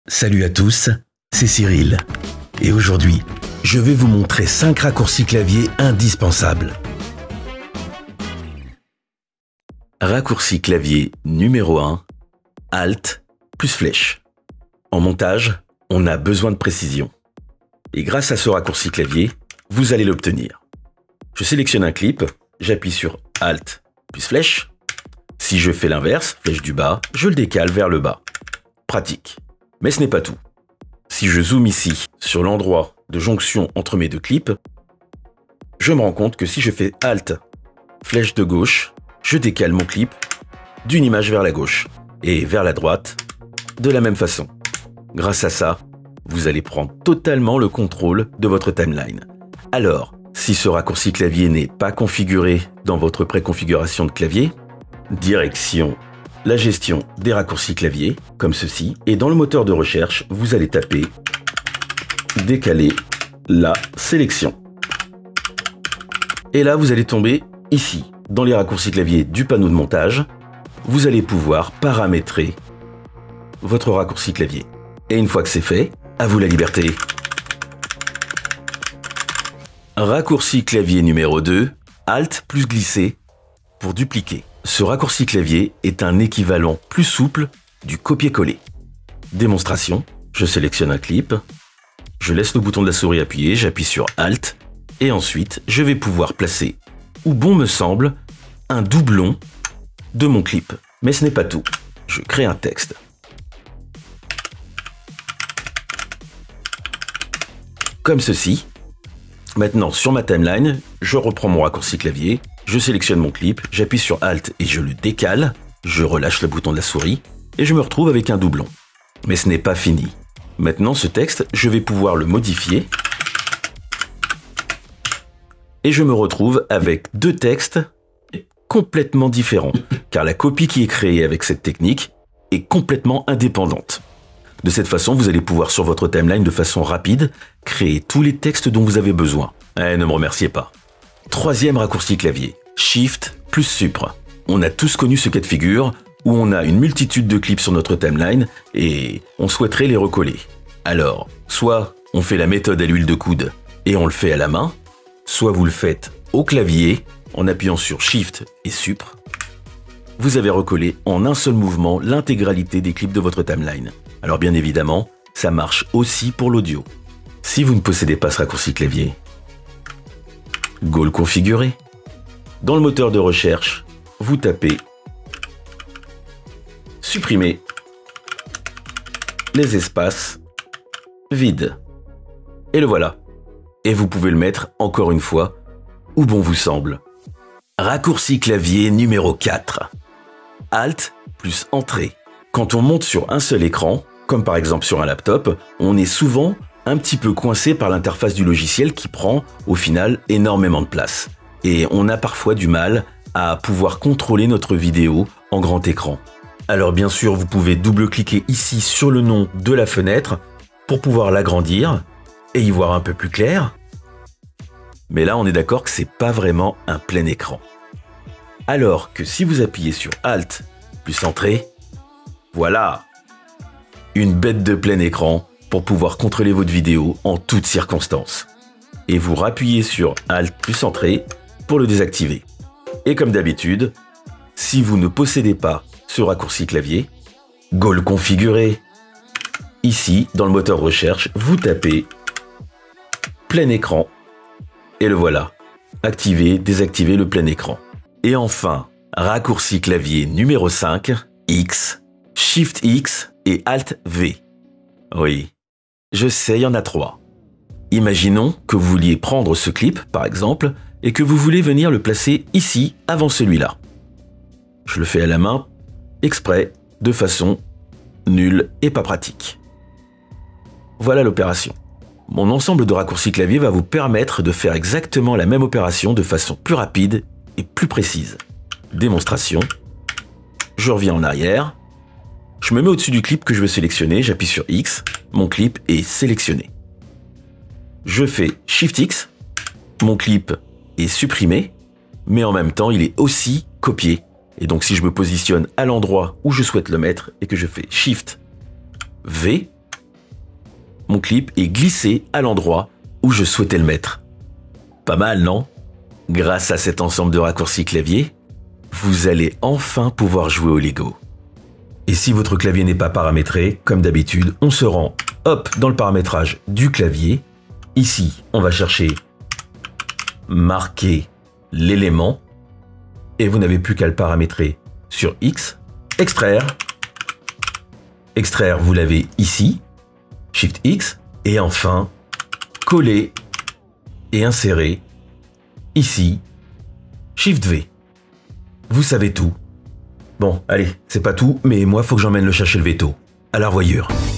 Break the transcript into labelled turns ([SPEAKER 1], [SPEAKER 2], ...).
[SPEAKER 1] Salut à tous, c'est Cyril. Et aujourd'hui, je vais vous montrer 5 raccourcis clavier indispensables. Raccourci clavier numéro 1, Alt plus flèche. En montage, on a besoin de précision. Et grâce à ce raccourci clavier, vous allez l'obtenir. Je sélectionne un clip, j'appuie sur Alt plus flèche. Si je fais l'inverse, flèche du bas, je le décale vers le bas. Pratique. Mais ce n'est pas tout. Si je zoome ici sur l'endroit de jonction entre mes deux clips, je me rends compte que si je fais Alt, flèche de gauche, je décale mon clip d'une image vers la gauche et vers la droite de la même façon. Grâce à ça, vous allez prendre totalement le contrôle de votre timeline. Alors, si ce raccourci clavier n'est pas configuré dans votre préconfiguration de clavier, direction la gestion des raccourcis clavier, comme ceci, et dans le moteur de recherche, vous allez taper décaler la sélection. Et là, vous allez tomber ici, dans les raccourcis clavier du panneau de montage, vous allez pouvoir paramétrer votre raccourci clavier. Et une fois que c'est fait, à vous la liberté. Raccourci clavier numéro 2, Alt plus glisser pour dupliquer. Ce raccourci clavier est un équivalent plus souple du copier-coller. Démonstration, je sélectionne un clip, je laisse le bouton de la souris appuyé, j'appuie sur Alt, et ensuite je vais pouvoir placer, où bon me semble, un doublon de mon clip. Mais ce n'est pas tout, je crée un texte. Comme ceci. Maintenant, sur ma timeline, je reprends mon raccourci clavier, je sélectionne mon clip, j'appuie sur Alt et je le décale, je relâche le bouton de la souris et je me retrouve avec un doublon. Mais ce n'est pas fini. Maintenant, ce texte, je vais pouvoir le modifier et je me retrouve avec deux textes complètement différents, car la copie qui est créée avec cette technique est complètement indépendante. De cette façon, vous allez pouvoir sur votre timeline de façon rapide créer tous les textes dont vous avez besoin. Ne me remerciez pas. Troisième raccourci clavier, Shift plus Supr. On a tous connu ce cas de figure où on a une multitude de clips sur notre timeline et on souhaiterait les recoller. Alors, soit on fait la méthode à l'huile de coude et on le fait à la main, soit vous le faites au clavier en appuyant sur Shift et Supr. Vous avez recollé en un seul mouvement l'intégralité des clips de votre timeline. Alors bien évidemment, ça marche aussi pour l'audio. Si vous ne possédez pas ce raccourci clavier, go le configurer. Dans le moteur de recherche, vous tapez supprimer les espaces vides. Et le voilà. Et vous pouvez le mettre encore une fois où bon vous semble. Raccourci clavier numéro 4. Alt plus Entrée. Quand on monte sur un seul écran, comme par exemple sur un laptop, on est souvent un petit peu coincé par l'interface du logiciel qui prend au final énormément de place. Et on a parfois du mal à pouvoir contrôler notre vidéo en grand écran. Alors bien sûr, vous pouvez double-cliquer ici sur le nom de la fenêtre pour pouvoir l'agrandir et y voir un peu plus clair. Mais là, on est d'accord que c'est pas vraiment un plein écran. Alors que si vous appuyez sur Alt plus Entrée, voilà, une bête de plein écran pour pouvoir contrôler votre vidéo en toutes circonstances. Et vous rappuyez sur Alt plus Entrée pour le désactiver. Et comme d'habitude, si vous ne possédez pas ce raccourci clavier, go le configurer. Ici, dans le moteur de recherche, vous tapez plein écran et le voilà. Activer, désactiver le plein écran. Et enfin, raccourci clavier numéro 5, X, Shift X et Alt V. Oui, je sais, il y en a 3. Imaginons que vous vouliez prendre ce clip, par exemple, et que vous voulez venir le placer ici, avant celui-là. Je le fais à la main, exprès, de façon nulle et pas pratique. Voilà l'opération. Mon ensemble de raccourcis clavier va vous permettre de faire exactement la même opération de façon plus rapide et plus précise. Démonstration. Je reviens en arrière. Je me mets au-dessus du clip que je veux sélectionner, j'appuie sur X, mon clip est sélectionné. Je fais Shift X, mon clip est supprimé, mais en même temps il est aussi copié. Et donc si je me positionne à l'endroit où je souhaite le mettre et que je fais Shift V, mon clip et glisser à l'endroit où je souhaitais le mettre. Pas mal, non? Grâce à cet ensemble de raccourcis clavier, vous allez enfin pouvoir jouer au Lego. Et si votre clavier n'est pas paramétré, comme d'habitude, on se rend, hop, dans le paramétrage du clavier. Ici, on va chercher marquer l'élément et vous n'avez plus qu'à le paramétrer sur X, extraire. Extraire, vous l'avez ici, Shift X, et enfin, coller et insérer ici, Shift V. Vous savez tout. Bon, allez, c'est pas tout, mais moi, faut que j'emmène le chercher le veto. À la revoyure.